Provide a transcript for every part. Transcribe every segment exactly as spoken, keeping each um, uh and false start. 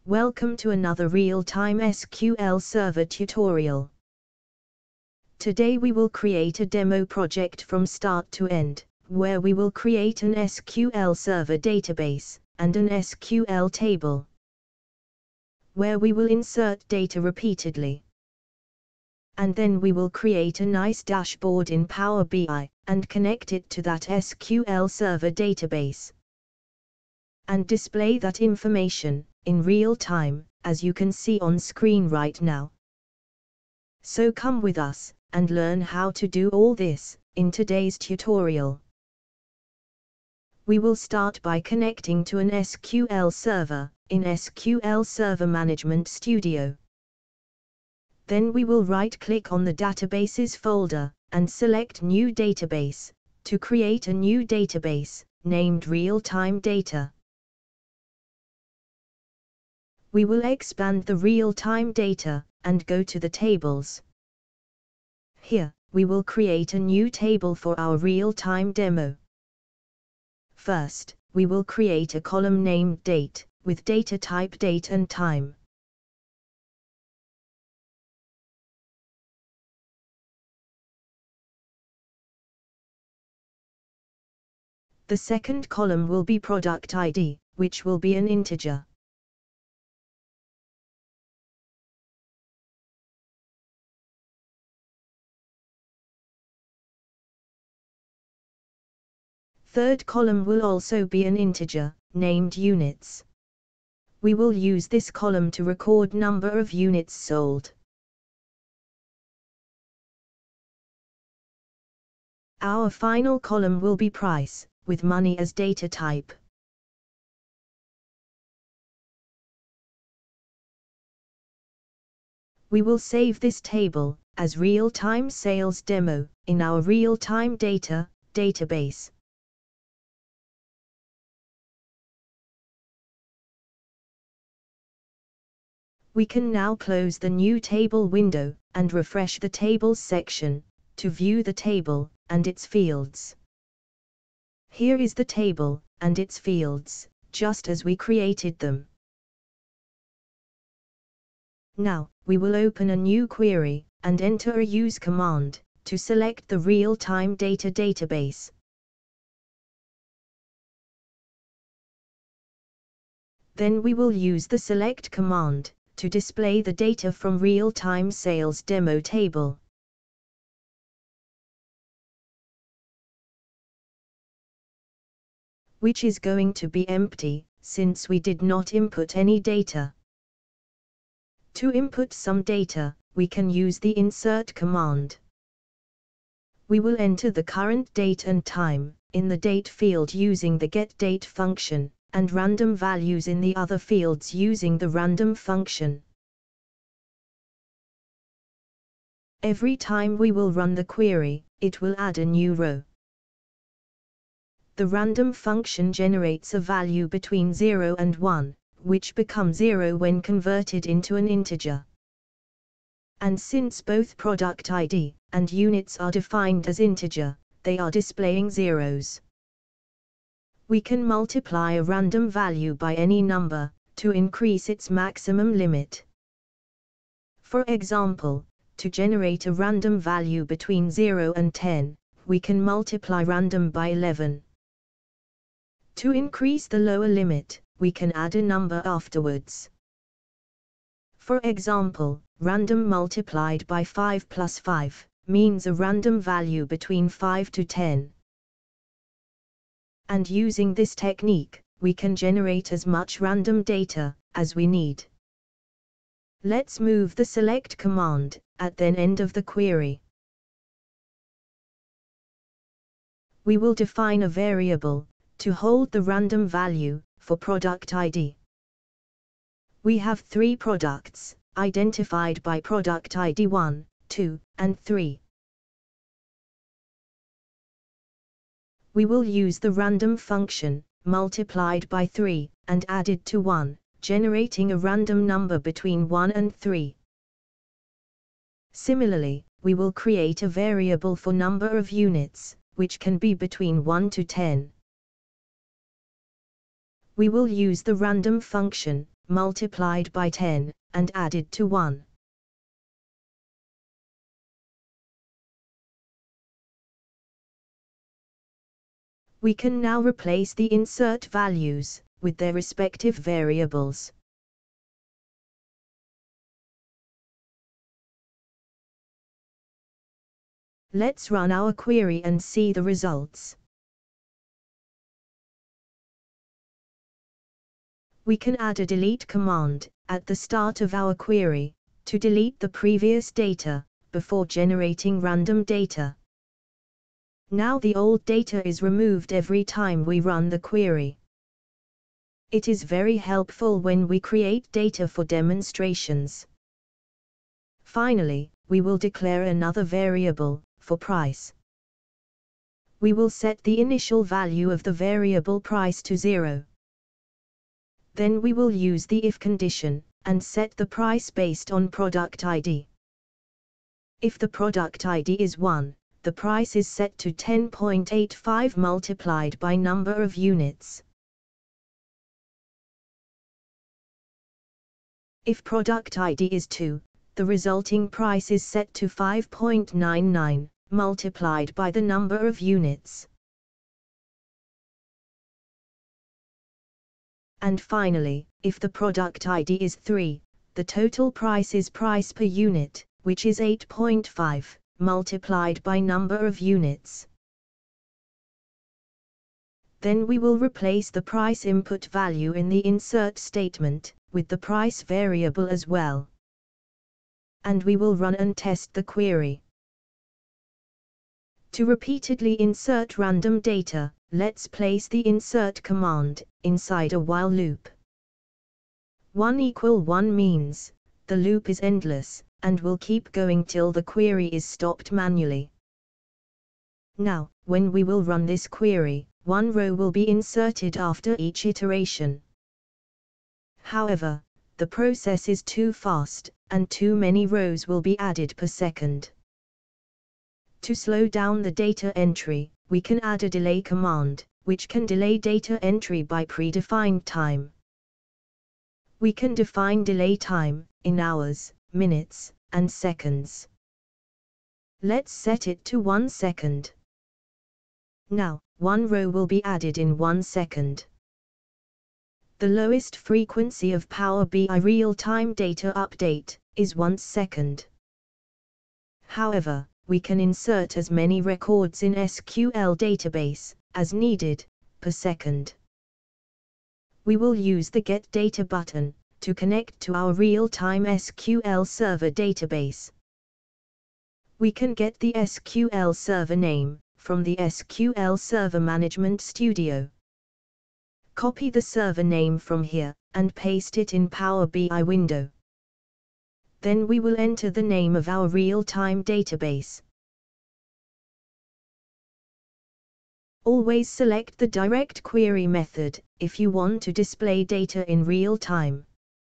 Welcome to another real-time S Q L Server tutorial. Today we will create a demo project from start to end, where we will create an S Q L Server Database, and an S Q L table, where we will insert data repeatedly. And then we will create a nice dashboard in Power B I, and connect it to that S Q L Server Database. And display that information, in real time, as you can see on screen right now. So come with us, and learn how to do all this, in today's tutorial. We will start by connecting to an S Q L server, in S Q L Server Management Studio. Then we will right-click on the Databases folder, and select New Database, to create a new database, named Real-Time Data. We will expand the real-time data, and go to the tables. Here, we will create a new table for our real-time demo. First, we will create a column named Date, with data type date and time. The second column will be Product I D, which will be an integer. Third column will also be an integer, named Units. We will use this column to record number of units sold. Our final column will be Price, with money as data type. We will save this table, as Real-Time Sales Demo, in our Real-Time Data database. We can now close the new table window, and refresh the Tables section, to view the table, and its fields. Here is the table, and its fields, just as we created them. Now, we will open a new query, and enter a use command, to select the real-time data database. Then we will use the select command, to display the data from real-time sales demo table. Which is going to be empty, since we did not input any data. To input some data, we can use the insert command. We will enter the current date and time, in the date field using the getDate function, and random values in the other fields using the random function. Every time we will run the query, it will add a new row. The random function generates a value between zero and one, which becomes zero when converted into an integer. And since both product I D and units are defined as integer, they are displaying zeros. We can multiply a random value by any number, to increase its maximum limit. For example, to generate a random value between zero and ten, we can multiply random by eleven. To increase the lower limit, we can add a number afterwards. For example, random multiplied by five plus five, means a random value between five to ten. And using this technique, we can generate as much random data as we need. Let's move the select command at the end of the query. We will define a variable to hold the random value for product I D. We have three products identified by product I D one, two, and three. We will use the random function, multiplied by three, and added to one, generating a random number between one and three. Similarly, we will create a variable for number of units, which can be between one to ten. We will use the random function, multiplied by ten, and added to one. We can now replace the insert values with their respective variables. Let's run our query and see the results. We can add a delete command at the start of our query to delete the previous data before generating random data. Now the old data is removed every time we run the query. It is very helpful when we create data for demonstrations. Finally, we will declare another variable for price. We will set the initial value of the variable price to zero. Then we will use the if condition and set the price based on product I D. If the product I D is one, the price is set to ten point eight five multiplied by number of units. If product I D is two, the resulting price is set to five point nine nine, multiplied by the number of units. And finally, if the product I D is three, the total price is price per unit, which is eight point five, multiplied by number of units. Then we will replace the price input value in the insert statement with the price variable as well. And we will run and test the query. To repeatedly insert random data, let's place the insert command inside a while loop. one equal one means the loop is endless and will keep going till the query is stopped manually. Now, when we will run this query, one row will be inserted after each iteration. However, the process is too fast, and too many rows will be added per second. To slow down the data entry, we can add a delay command, which can delay data entry by predefined time. We can define delay time in hours, minutes, and seconds. Let's set it to one second. Now, one row will be added in one second. The lowest frequency of Power B I real-time data update is one second. However, we can insert as many records in S Q L database as needed per second. We will use the Get Data button to connect to our real-time S Q L Server Database. We can get the S Q L Server name from the S Q L Server Management Studio. Copy the server name from here and paste it in Power B I window. Then we will enter the name of our real-time database. Always select the direct query method if you want to display data in real time.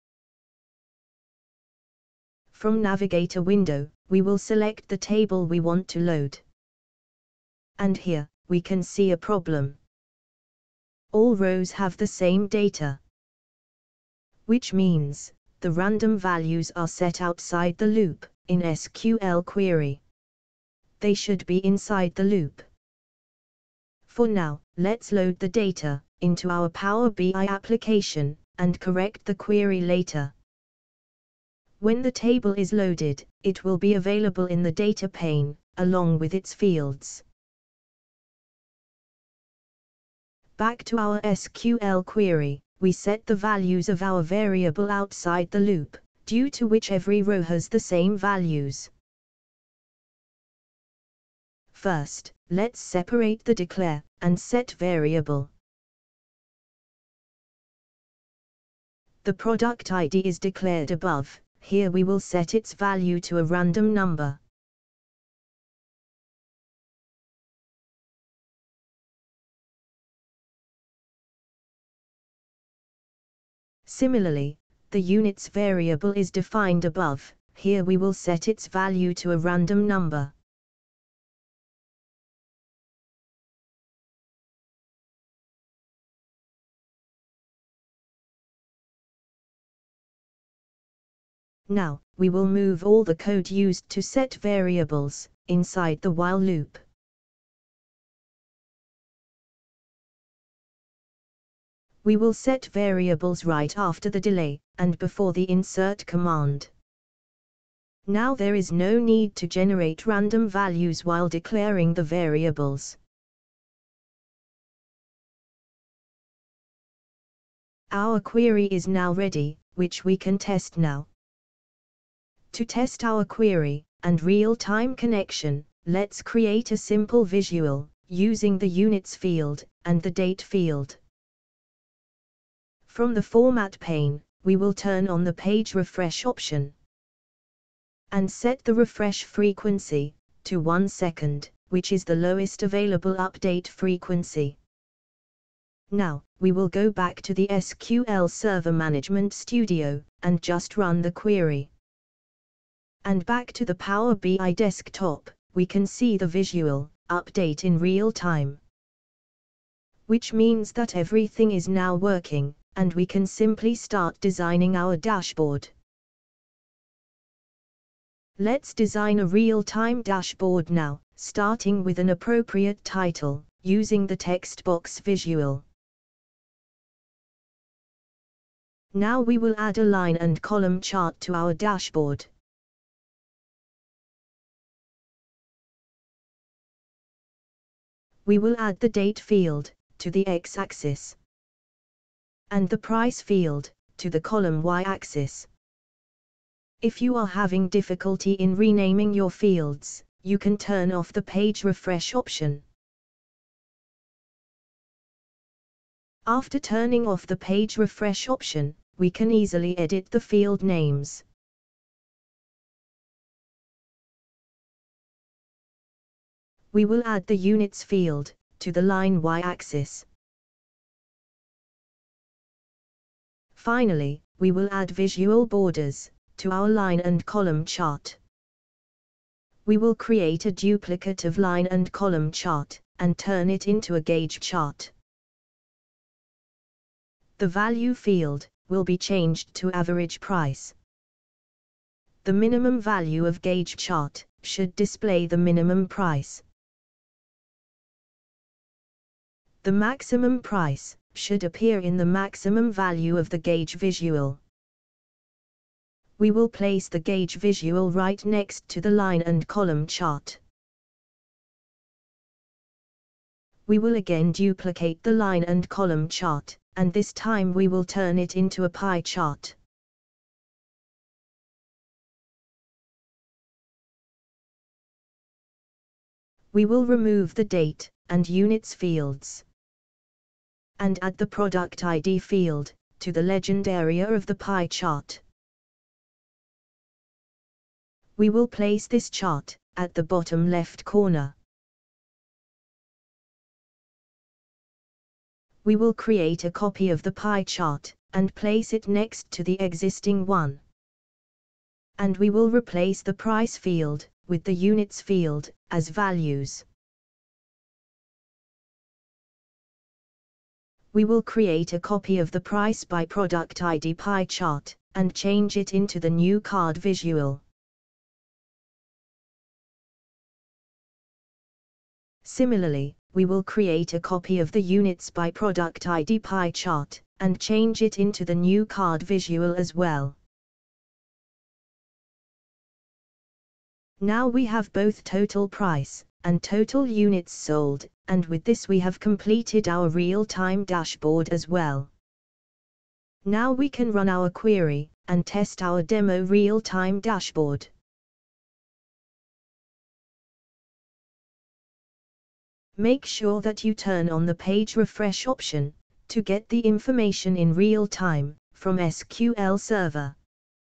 From Navigator window, we will select the table we want to load. And here, we can see a problem. All rows have the same data. Which means, the random values are set outside the loop in S Q L query. They should be inside the loop. For now, let's load the data into our Power B I application and correct the query later. When the table is loaded, it will be available in the data pane, along with its fields. Back to our S Q L query, we set the values of our variable outside the loop, due to which every row has the same values. First, let's separate the declare and set variable. The product I D is declared above. Here we will set its value to a random number. Similarly, the units variable is defined above. Here we will set its value to a random number. Now, we will move all the code used to set variables inside the while loop. We will set variables right after the delay, and before the insert command. Now there is no need to generate random values while declaring the variables. Our query is now ready, which we can test now. To test our query and real-time connection, let's create a simple visual, using the units field and the date field. From the Format pane, we will turn on the Page Refresh option and set the refresh frequency to one second, which is the lowest available update frequency. Now, we will go back to the S Q L Server Management Studio and just run the query. And back to the Power B I desktop, we can see the visual update in real time. Which means that everything is now working, and we can simply start designing our dashboard. Let's design a real-time dashboard now, starting with an appropriate title, using the text box visual. Now we will add a line and column chart to our dashboard. We will add the date field to the x-axis and the price field to the column y-axis. If you are having difficulty in renaming your fields, you can turn off the page refresh option. After turning off the page refresh option, we can easily edit the field names. We will add the units field to the line y-axis. Finally, we will add visual borders to our line and column chart. We will create a duplicate of line and column chart and turn it into a gauge chart. The value field will be changed to average price. The minimum value of gauge chart should display the minimum price. The maximum price should appear in the maximum value of the gauge visual. We will place the gauge visual right next to the line and column chart. We will again duplicate the line and column chart, and this time we will turn it into a pie chart. We will remove the date and units fields and add the product I D field to the legend area of the pie chart. We will place this chart at the bottom left corner. We will create a copy of the pie chart and place it next to the existing one. And we will replace the price field with the units field as values. We will create a copy of the price by product I D pie chart and change it into the new card visual. Similarly, we will create a copy of the units by product I D pie chart and change it into the new card visual as well. Now we have both total price and total units sold, and with this we have completed our real-time dashboard as well. Now we can run our query and test our demo real-time dashboard. Make sure that you turn on the page refresh option to get the information in real time from S Q L Server.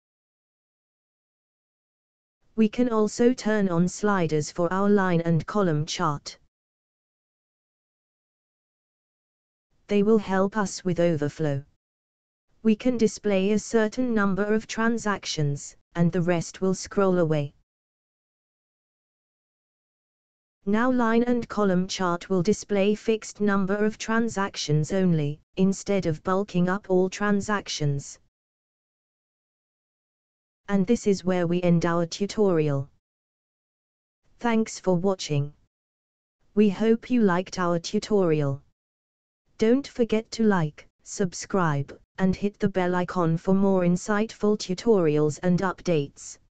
We can also turn on sliders for our line and column chart. They will help us with overflow. We can display a certain number of transactions, and the rest will scroll away. Now line and column chart will display fixed number of transactions only, instead of bulking up all transactions. And this is where we end our tutorial. Thanks for watching. We hope you liked our tutorial. Don't forget to like, subscribe, and hit the bell icon for more insightful tutorials and updates.